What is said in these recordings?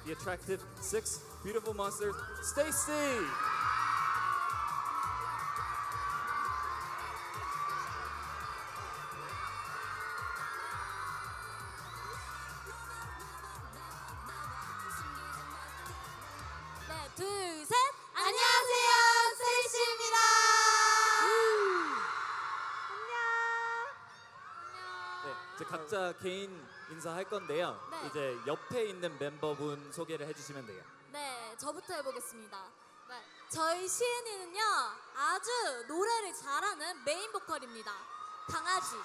the attractive six beautiful monsters, Stacy. 네, 둘, 셋. 안녕하세요, 스테이시입니다. 네, 이제 각자 개인 인사할 건데요. 네. 이제 옆에 있는 멤버분 소개를 해주시면 돼요. 네, 저부터 해보겠습니다. 네, 저희 시은이는요, 아주 노래를 잘하는 메인 보컬입니다. 강아지.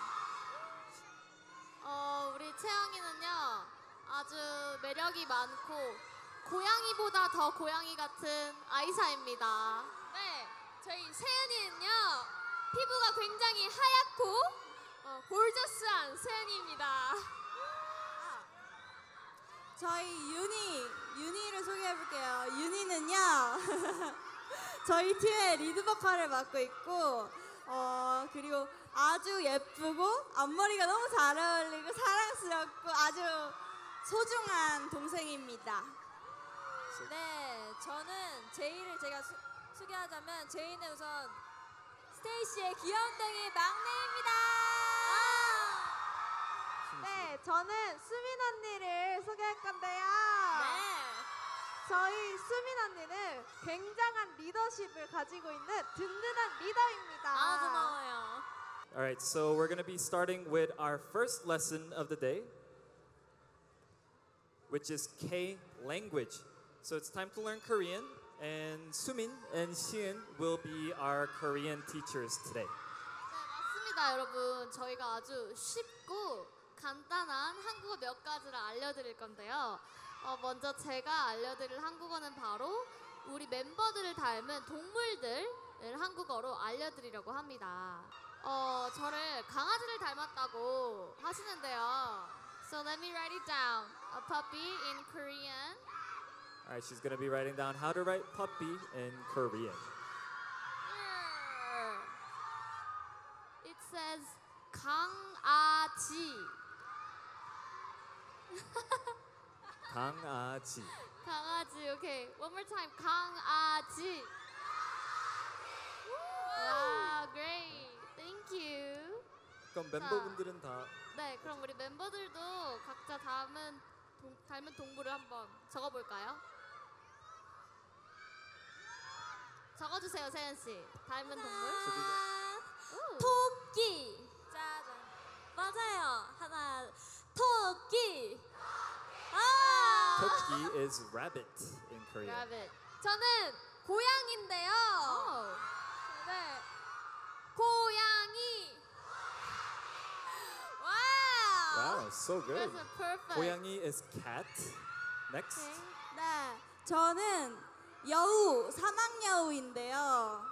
우리 채영이는요 아주 매력이 많고 고양이보다 더 고양이 같은 아이사입니다. 네, 저희 세은이는요 피부가 굉장히 하얗고 골저스한 세은이입니다. 저희 윤희를 소개해볼게요. 윤희는요 저희 팀의 리드 보컬을 맡고 있고 그리고 아주 예쁘고 앞머리가 너무 잘 어울리고 사랑스럽고 아주 소중한 동생입니다. 네, 저는 제이를 제가 소개하자면 제이는 우선 스테이시의 귀염둥이 막내입니다. 네, 저는 수민 언니를 소개할 건데요. 네. 저희 수민 언니는 굉장한 리더십을 가지고 있는 든든한 리더입니다. 아, 고마워요. All right, so we're going to be starting with our first lesson of the day, which is K language. So it's time to learn Korean, and Sumin and Siun will be our Korean teachers today. 네, 맞습니다, 여러분. 저희가 아주 쉽고 간단한 한국어 몇 가지를 알려드릴 건데요. 먼저 제가 알려드릴 한국어는 바로 우리 멤버들을 닮은 동물들을 한국어로 알려드리려고 합니다. 저를 강아지를 닮았다고 하시는데요. So let me write it down. A puppy in Korean. All right, she's going to be writing down how to write puppy in Korean. It says 강아지. 강아지. 강아지. Okay, one more time. 강아지. Wow, great. Thank you. 그럼 멤버분들은 다 네, 그럼 우리 멤버들도 각자 닮은 동물을 한번 적어볼까요? 적어주세요, 세연 씨. 닮은 동물. 오. 토끼. 짜잔. 맞아요. 하나. 토끼. 아. 토끼 is rabbit in Korean. Rabbit. 저는 고양인데요. 오. 네. 고양이. 와우. Wow, so good. That's perfect. 고양이 is cat. Next. Okay. 네, 저는 여우, 사막 여우인데요.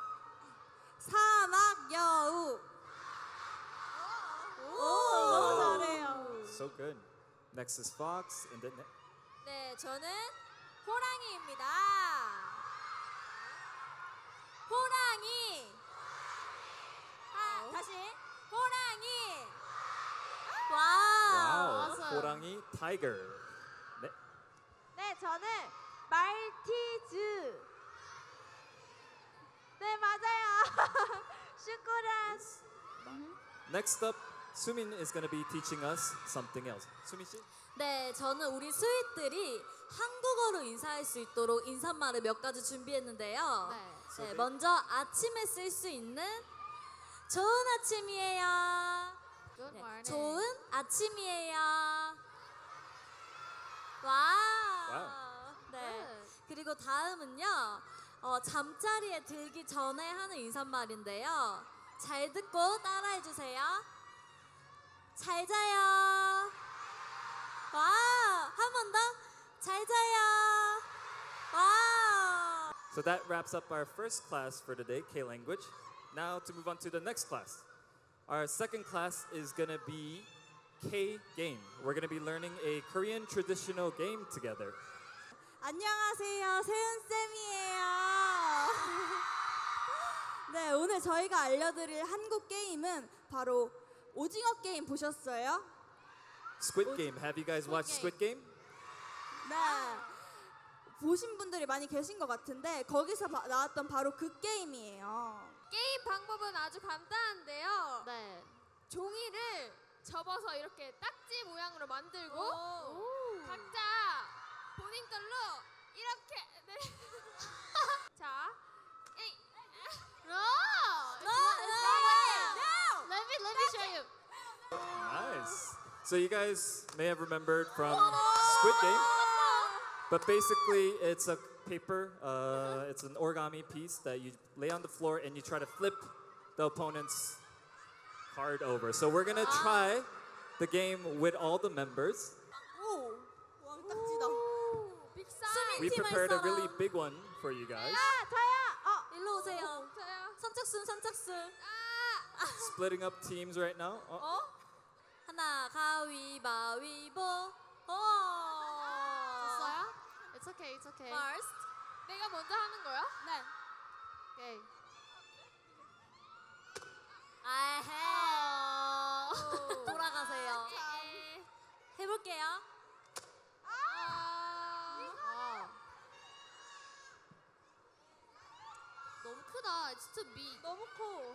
사막 여우. 오, 너무 잘해요. So good. Next is fox, and then 네, 저는 호랑이입니다. 호랑이. 다시. 호랑이. 와우. wow, 호랑이 tiger. 네. 네, 저는 말티즈. 네, 맞아요. 슈꾸란. Next up, Sumin is going to be teaching us something else. 수민 씨? 네, 저는 우리 스윗들이 한국어로 인사할 수 있도록 인사말을 몇 가지 준비했는데요. 네. 먼저 아침에 쓸 수 있는 좋은 아침이에요. Good 네, morning. 좋은 아침이에요. 와우. 와우. 네. Good. 그리고 다음은요. 잠자리에 들기 전에 하는 인사말인데요. 잘 듣고 따라해 주세요. 잘 자요. 와우. 한 번 더. 잘 자요. 와우. So that wraps up our first class for today, K language. Now to move on to the next class. Our second class is going to be K game. We're going to be learning a Korean traditional game together. 안녕하세요, 세은쌤이에요. 네, 오늘 저희가 알려드릴 한국 게임은 바로 오징어 게임 보셨어요? Squid Game. Have you guys watched Squid Game? 네. 보신 분들이 많이 계신 것 같은데 거기서 나왔던 바로 그 게임이에요. 게임 방법은 아주 간단한데요. 네. 종이를 접어서 이렇게 딱지 모양으로 만들고 오. 각자 본인 걸로 이렇게 네. 자, 에이. Let me show you. Nice. So you guys may have remembered from Squid Game, but basically it's a paper. It's an origami piece that you lay on the floor and you try to flip the opponent's card over. So we're gonna try the game with all the members. 오, 왕딱지다. 빅사이. We prepared a really big one for you guys. 일로 오세요. 저요. 선착순 선착순. Splitting up teams right now. Oh, 하나 가위바위보. 됐어요? It's okay. It's okay. First. 내가 먼저 하는 거야? 네. Okay. 아헤. 어. 돌아가세요. 해볼게요. 아. 너무 크다. It's too big. 너무 커.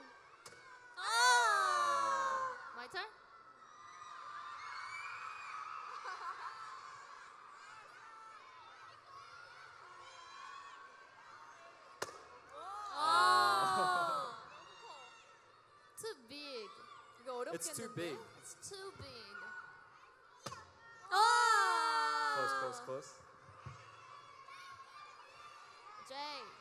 My turn? Too big. 이거 어렵겠는데? it's too big. It's too big. Close, close, close. J.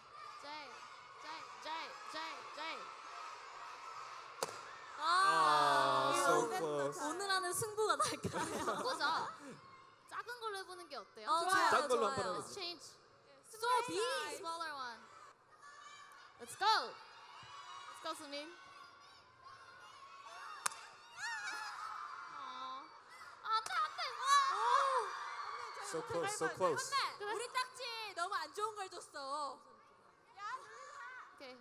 So close. 오늘 안에 승부가 날까요? 바꾸자. 작은 걸로 해보는 게 어때요? 좋아요. 작은 걸로 좋아요. 한번 Let's 해보자. change. So big. Smaller one. Let's go. Let's go, 수민. So close, so close. 우리 딱지 너무 안 좋은 걸 줬어. 오케이.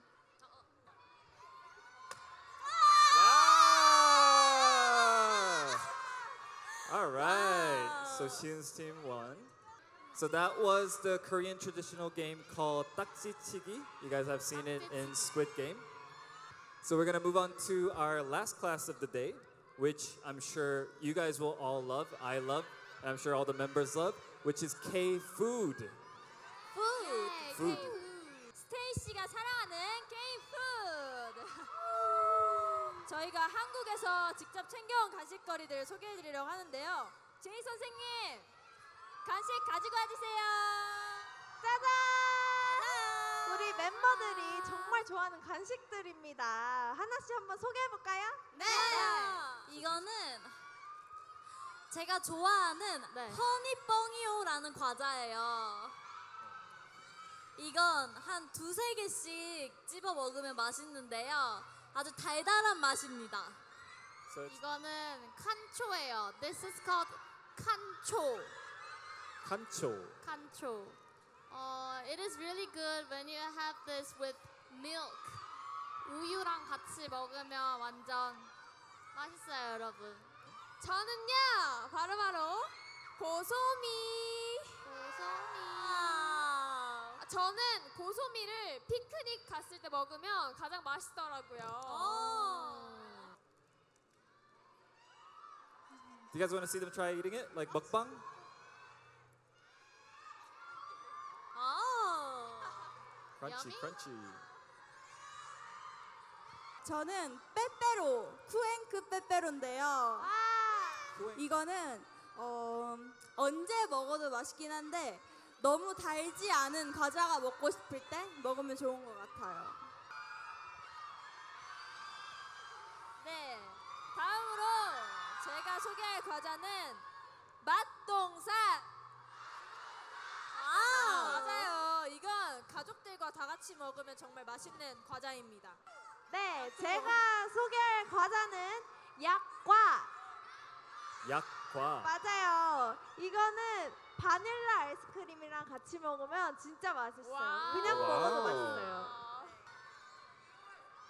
Wow! All right. So Shin's team won. So that was the Korean traditional game called takjichigi. You guys have seen it in Squid Game. So we're gonna move on to our last class of the day, which I'm sure you guys will all love. I love, and I'm sure all the members love, which is K food. Food. 스테이시가 사랑하는 게임 푸드. 저희가 한국에서 직접 챙겨온 간식거리들을 소개해드리려고 하는데요. 제이 선생님, 간식 가지고 와주세요. 짜잔! 우리 멤버들이 정말 좋아하는 간식들입니다. 하나씩 한번 소개해볼까요? 네. 이거는 제가 좋아하는 네. 허니뻥이오라는 과자예요. 이건 한 두세 개씩 찝어 먹으면 맛있는데요. 아주 달달한 맛입니다. So it's 이거는 칸초예요. This is called 칸초. kancho. 칸초. It is really good when you have this with milk. 우유랑 같이 먹으면 완전 맛있어요, 여러분. 저는요, 바로 고소미. 저는 고소미를 피크닉 갔을 때 먹으면 가장 맛있더라고요. Do you guys want to see them try eating it, like mukbang? Crunchy, Yummy? crunchy. 저는 빼빼로, 쿠앤크 빼빼로인데요. 이거는 언제 먹어도 맛있긴 한데 너무 달지 않은 과자가 먹고 싶을 때 먹으면 좋은 것 같아요. 네, 다음으로 제가 소개할 과자는 맛동산. 맞아요. 이건 가족들과 다 같이 먹으면 정말 맛있는 과자입니다. 네, 제가 소개할 과자는 약과. 약과. 맞아요. 이거는 바닐라 아이스크림이랑 같이 먹으면 진짜 맛있어요. 와우. 그냥 와우. 먹어도 맛있어요.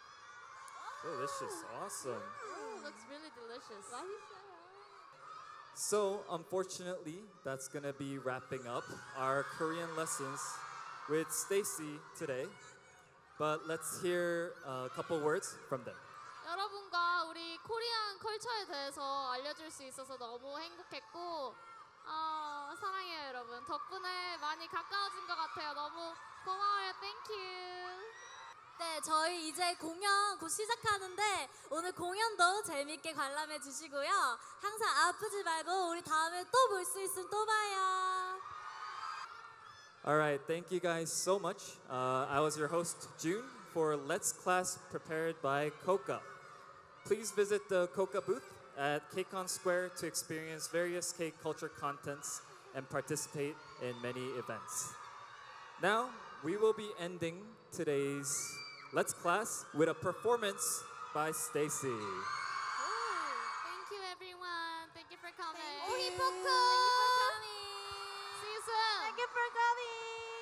Delicious, awesome. Looks really delicious. So, unfortunately, that's gonna be wrapping up our Korean lessons with Stacy today. But let's hear a couple words from them. 여러분과 우리 코리안 컬처에 대해서 알려줄 수 있어서 너무 행복했고 사랑해요 여러분. 덕분에 많이 가까워진 것 같아요. 너무 고마워요. Thank you. 네, 저희 이제 공연 곧 시작하는데 오늘 공연도 재밌게 관람해 주시고요. 항상 아프지 말고 우리 다음에 또 볼 수 있으면 또 봐요. Alright, thank you guys so much. I was your host, June, for Let's Class prepared by Koka. Please visit the Koka booth at KCON Square to experience various K culture contents and participate in many events. Now, we will be ending today's Let's Class with a performance by Stacy. Thank you everyone. Thank you for coming. Thank you. Thank you for coming. See you soon. Thank you for coming.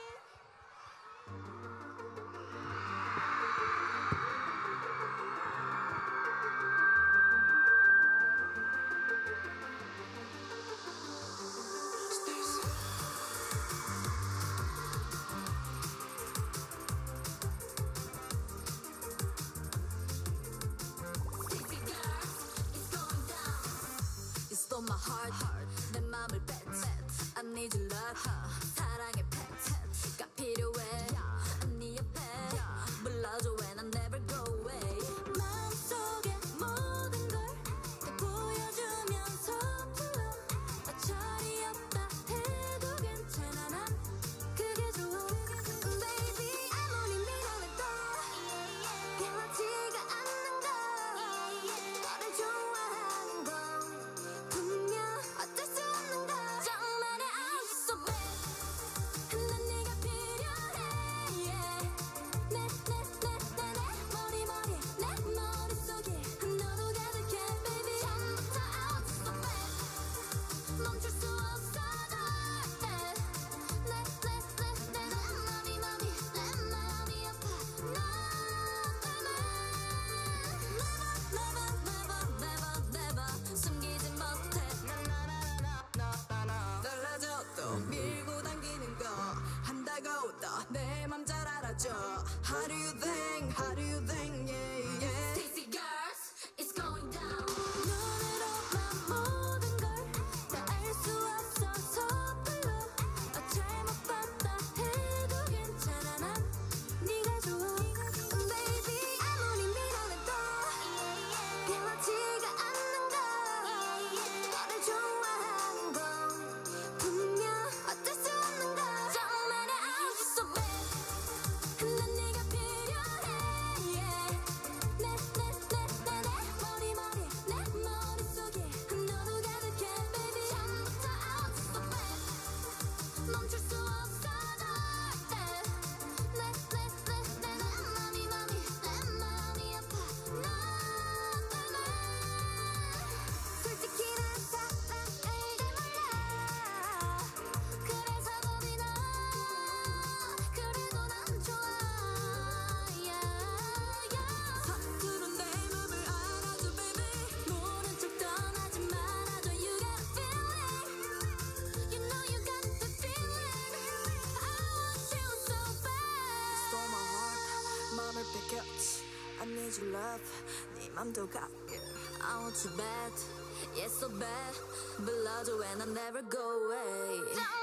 You stole my heart, 내 맘을 뺐지. I need your love, 사랑의 팩트. 가 필요해, 네 옆에 불러줘 when I never go away. 마음속의 모든 걸 다 보여주면서 불러. 어처리 없다 해도 괜찮아 난 그게 좋아. Baby 아무리 밀어내도 변하지가 않는 걸. 너를 좋아하는 건 분명 어쩔 수 없는 걸. 정말의 I'm so bad. 난 네가 필요해. 내 머릿속에 너도 가득해 baby. 처음부터 I'm so bad. 멈출 수 없어 절대. 내 마음이 아파 너 때문에. Never 숨기지 못해. 달라져도 밀고 당기는 거 한다고 또 내 맘 잘 알아줘. How do you think, how do you think, yeah, yeah. Stacy girls, it's going down. 눈으로만 모든 걸 다 알 수 없어서 불러. 잘못 봤다 해도 괜찮아 난 네가 좋아. Baby 아무리 밀어내도 변하지가 않는 걸. 너를 좋아하는 건 분명 어쩔 수 없는 걸. 정말의 I'm so bad. 난 네가 필요해. 내 머릿속에 너도 가득해 baby. 처음부터 I'm so bad. 멈출 수 없어 절대. 내 마음이 아파 너 때문에. 솔직히 난 사랑을 몰라. 그래서 겁이 나. 그래도 난 좋아. 서투른 내 맘을 알아줘 baby. 모른 척 떠나지 말아줘. You got a feeling. You know you got the feeling. I want you so bad. Stole my heart, 맘을 뺏겼지. I need your love, 네 맘도 갖게. I want you bad, yes so bad. 불러줘 when I never go away.